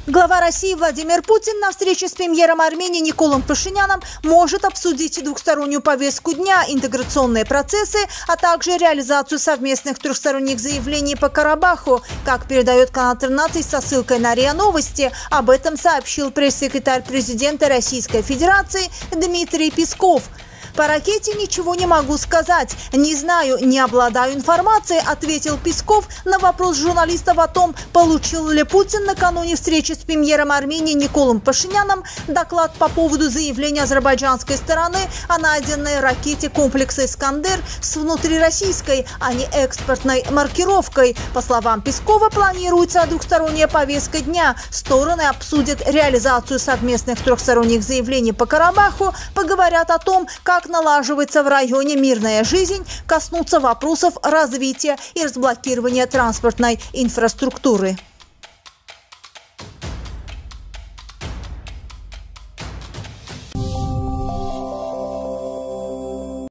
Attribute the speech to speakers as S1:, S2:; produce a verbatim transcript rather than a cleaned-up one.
S1: Глава России Владимир Путин на встрече с премьером Армении Николом Пашиняном может обсудить двухстороннюю повестку дня, интеграционные процессы, а также реализацию совместных трехсторонних заявлений по Карабаху, как передает канал тринадцать со ссылкой на РИА Новости. Об этом сообщил пресс-секретарь президента Российской Федерации Дмитрий Песков. «По ракете ничего не могу сказать. Не знаю, не обладаю информацией», – ответил Песков на вопрос журналистов о том, получил ли Путин накануне встречи с премьером Армении Николом Пашиняном доклад по поводу заявления азербайджанской стороны о найденной ракете комплекса «Искандер» с внутрироссийской, а не экспортной маркировкой. По словам Пескова, планируется двухсторонняя повестка дня. Стороны обсудят реализацию совместных трехсторонних заявлений по Карабаху, поговорят о том, как налаживается в районе мирная жизнь, коснутся вопросов развития и разблокирования транспортной инфраструктуры.